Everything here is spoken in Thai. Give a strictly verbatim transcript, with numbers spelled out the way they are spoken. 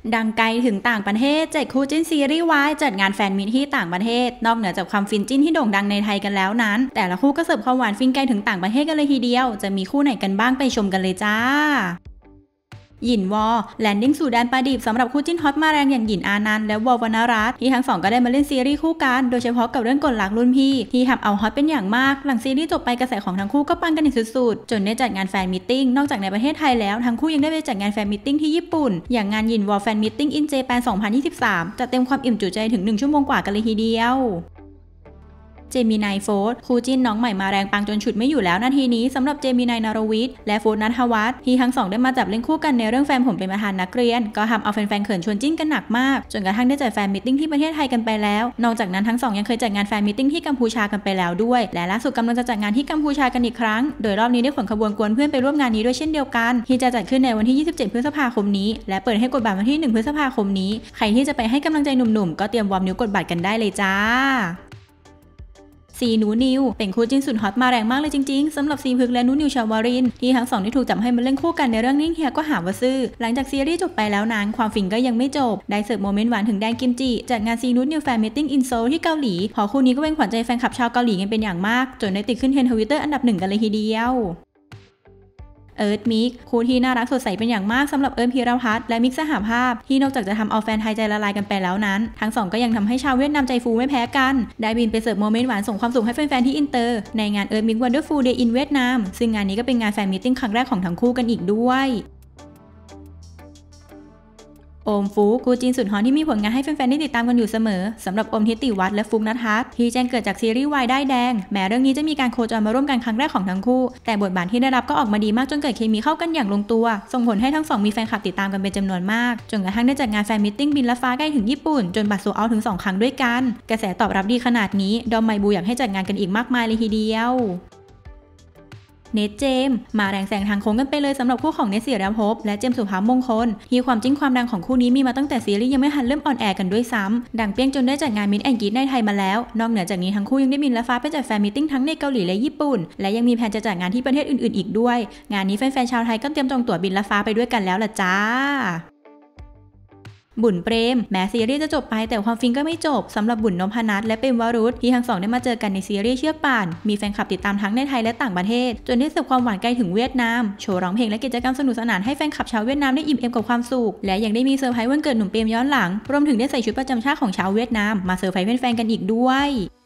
ดังไกลถึงต่างประเทศเจ็ดคู่จิ้นซีรีส์วายจัดงานแฟนมิตที่ต่างประเทศนอกเหนือจากความฟินจิ้นที่โด่งดังในไทยกันแล้วนั้นแต่ละคู่ก็เสิร์ฟความหวานฟินไกลถึงต่างประเทศกันเลยทีเดียวจะมีคู่ไหนกันบ้างไปชมกันเลยจ้าหยินวอแลนดิ้งสู่แดนปลาดิบสำหรับคู่จิ้นฮอตมาแรงอย่างหยินอานันต์และวอวรรณรัตน์ที่ทั้งสองก็ได้มาเล่นซีรีส์คู่กันโดยเฉพาะกับเรื่องกฎหลักรุ่นพี่ที่ทำเอาฮอตเป็นอย่างมากหลังซีรีส์จบไปกระแสของทั้งคู่ก็ปังกันอีกสุดๆจนได้จัดงานแฟนมิทติ้งนอกจากในประเทศไทยแล้วทั้งคู่ยังได้ไปจัดงานแฟนมิทติ้งที่ญี่ปุ่นอย่างงานหยินวอแฟนมิทติ้งอินเจแปนสองพันยี่สิบสามจัดเต็มความอิ่มจุใจถึงหนึ่งชั่วโมงกว่ากันเลยทีเดียวเจมินายโฟร์คู่จิ้นน้องใหม่มาแรงปังจนฉุดไม่อยู่แล้วนาทีนี้สำหรับเจมินายนารวิทย์และโฟร์ณัฐวัฒน์ที่ทั้งสองได้มาจับเล่นคู่กันในเรื่องแฟนผมเป็นประธานนักเรียนก็ทำเอาแฟนๆเขินชวนจิ้นกันหนักมากจนกระทั่งได้จัดแฟนมิทติ้งที่ประเทศไทยกันไปแล้วนอกจากนั้นทั้งสองยังเคยจัดงานแฟนมิทติ้งที่กัมพูชากันไปแล้วด้วยและล่าสุดกำลังจะจัดงานที่กัมพูชากันอีกครั้งโดยรอบนี้ได้ขนขบวนกวนเพื่อนไปร่วมงานนี้ด้วยเช่นเดียวกันที่จะจัดขึ้นในวันที่ยี่สิบเจ็ดพฤษภาคมนี้และเปิดให้กดบัตรวันที่หนึ่งพฤษภาคมนี้ใครที่จะไปให้กำลังใจหนุ่มๆก็เตรียมวอร์มนิ้วกดบัตรกันได้เลยจ้าซีนูนิวเป็นคู่จิ้นสุดฮอตมาแรงมากเลยจริงๆสำหรับซีพึกและนูนิวชาวารินที่ทั้งสองได้ถูกจับให้มาเล่นคู่กันในเรื่องนิ่งเฮียก็หาว่าซื่อหลังจากซีรีส์จบไปแล้วนั้นความฟินก็ยังไม่จบได้เสิร์ฟโมเมนต์หวานถึงแดนกิมจิจัดงานซีนูนิวแฟนมิทติ้งอินโซลที่เกาหลีพอคู่นี้ก็เป็นขวัญใจแฟนคลับชาวเกาหลีกันเป็นอย่างมากจนได้ติดขึ้นเทรนด์ทวิตเตอร์อันดับหนึ่งกันเลยทีเดียวเอิร์ธมิกคู่ที่น่ารักสดใสเป็นอย่างมากสำหรับเอิร์ธพีรพัฒน์และมิกสหภาพที่นอกจากจะทำเอาแฟนไทยใจละลายกันไปแล้วนั้นทั้งสองก็ยังทำให้ชาวเวียดนามใจฟูไม่แพ้กันได้บินไปเสิร์ฟโมเมนต์หวานส่งความสุขให้แฟนๆที่อินเตอร์ในงานเอิร์ธมิกวันเดอร์ฟูลเดย์อินเวียดนามซึ่งงานนี้ก็เป็นงานแฟนมิทติ้งครั้งแรกของทั้งคู่กันอีกด้วยโอมฟุกคู่จีนสุดฮอตที่มีผลงานให้แฟนๆได้ติดตามกันอยู่เสมอสำหรับโอมทิติวัฒน์และฟุกณัฐัฐน์ที่แจ้งเกิดจากซีรีส์วายได้แดงแม้เรื่องนี้จะมีการโคจรมาร่วมกันครั้งแรกของทั้งคู่แต่บทบาทที่ได้รับก็ออกมาดีมากจนเกิดเคมีเข้ากันอย่างลงตัวส่งผลให้ทั้งสองมีแฟนคลับติดตามกันเป็นจำนวนมากจนกระทั่งได้จัดงานแฟนมิทติ้งบินลัดฟ้าใกล้ถึงญี่ปุ่นจนบัตรโซลด์เอาท์ถึงสองครั้งด้วยกันกระแสตอบรับดีขนาดนี้ดอมไมบูอยากให้จัดงานกันอีกมากมายเลยทีเดียวเนทเจมมาแรงแซงทางโค้งกันไปเลยสำหรับคู่ของเนทศิรภพและเจมสุภาพมงคลที่ความจิ้นความดังของคู่นี้มีมาตั้งแต่ซีรีส์ยังไม่ทันเริ่มออนแอร์กันด้วยซ้ำดังเปี้ยงจนได้จัดงานมิตแอนกีในไทยมาแล้วนอกเหนือจากนี้ทั้งคู่ยังได้บินลัดฟ้าไปจัดแฟนมิทติ้งทั้งในเกาหลีและญี่ปุ่นและยังมีแผนจะจัดงานที่ประเทศอื่นๆอีกด้วยงานนี้แฟนๆชาวไทยก็เตรียมจองตั๋วบินลัดฟ้าไปด้วยกันแล้วล่ะจ้าบุญเปรมแม้ซีรีส์จะจบไปแต่ความฟินก็ไม่จบสำหรับบุญนพนัทและเปรมวรุธที่ทั้งสองได้มาเจอกันในซีรีส์เชือกป่านมีแฟนคลับติดตามทั้งในไทยและต่างประเทศจนได้เสิร์ฟความหวานไกลถึงเวียดนามโชว์ร้องเพลงและกิจกรรมสนุกสนานให้แฟนคลับชาวเวียดนามได้อิ่มเอมกับความสุขและยังได้มีเซอร์ไพรส์วันเกิดหนุ่มเปรมย้อนหลังรวมถึงได้ใส่ชุดประจำชาติของชาวเวียดนามมาเซอร์ไพรส์แฟนๆกันอีกด้วย